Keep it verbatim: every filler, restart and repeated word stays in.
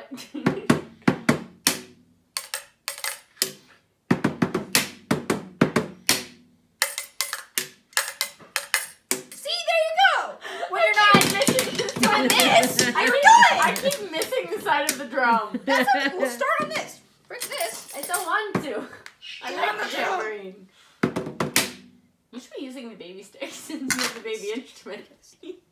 See, there you go. When you're not missing this, I really I keep missing the side of the drum. That's okay. We'll start on this. Break this. I don't want to. I Start on like the the tambourine. You should be using the baby sticks since you're the baby instrument.